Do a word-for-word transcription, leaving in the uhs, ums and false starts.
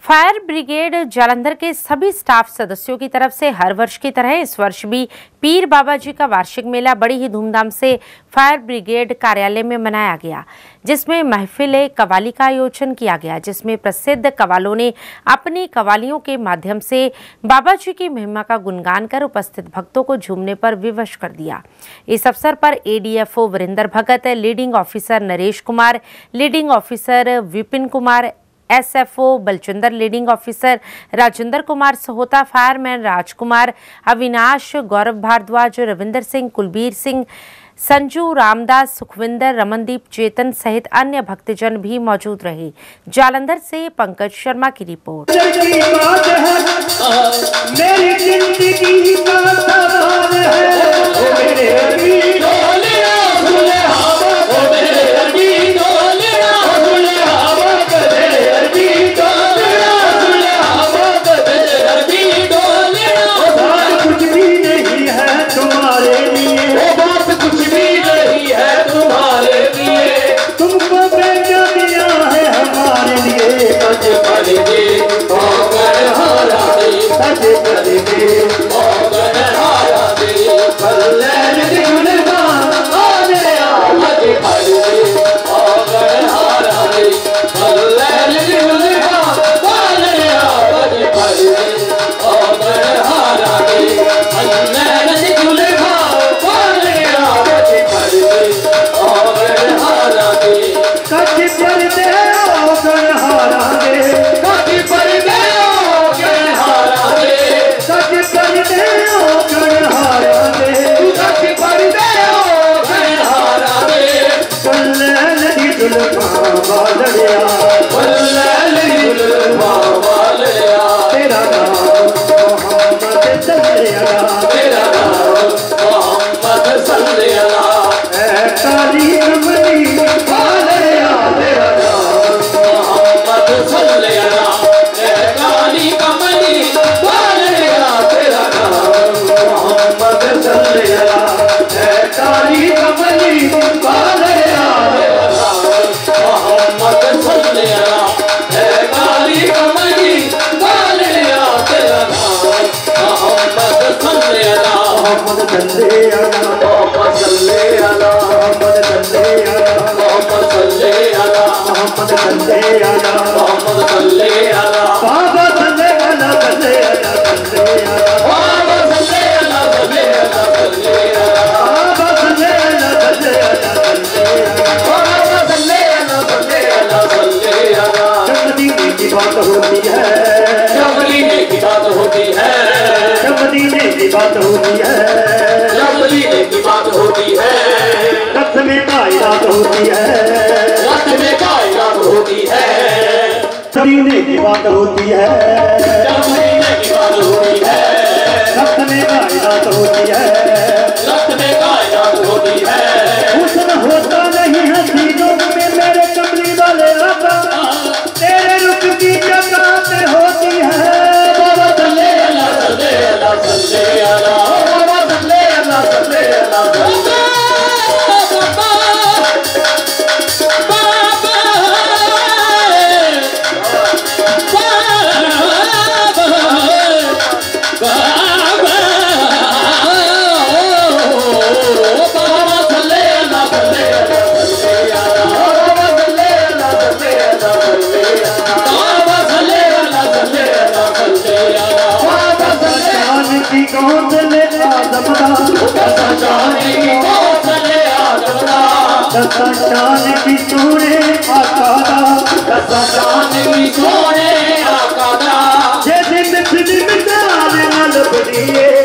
Fire brigade Jalandhar के सभी staff सदस्यों की तरफ से हर वर्ष की तरह इस वर्ष भी पीर बाबा जी का वार्षिक मेला बड़ी ही धूमधाम से फायर ब्रिगेड कार्यालय में मनाया गया, जिसमें महफिल कवाली का आयोजन किया गया, जिसमें प्रसिद्ध कवालों ने अपनी कवालियों के माध्यम से बाबा जी की महिमा का गुणगान कर उपस्थित भक्तों को झूमने पर विवश कर दिया। इस अवसर पर ADFO Virendra Bhagat, leading officer Naresh Kumar, leading officer Vipin Kumar, SFO Balchander, leading officer Rajendra Kumar Sahota, fireman Rajkumar, Avinash, Gaurav Bhardwaj, Ravinder Singh, Kulbir Singh, Sanju, Ramdas, Sukhwinder, Ramandeep, Chetan सहित अन्य भक्तजन भी मौजूद रहे। जालंधर से पंकज शर्मा की रिपोर्ट। बात होती है, जब मदीने की बात होती है, रथ में कायनात होती है, रथ में कायनात होती है, मदीने की बात होती है, जब मदीने की बात होती है, रथ में कायनात होती है, रथ में कायनात होती है। हुस्न होता नहीं हसीनों में मेरे कमली वाले आका, तेरे रुख की जगह होती है। बाबा सल्ले अल्लाह सल्ले अल्लाह सल्ले दस्तान की सोने आका दा, दस्तान की सोने आका दा, जे दिन फिर मिटाने न लभदी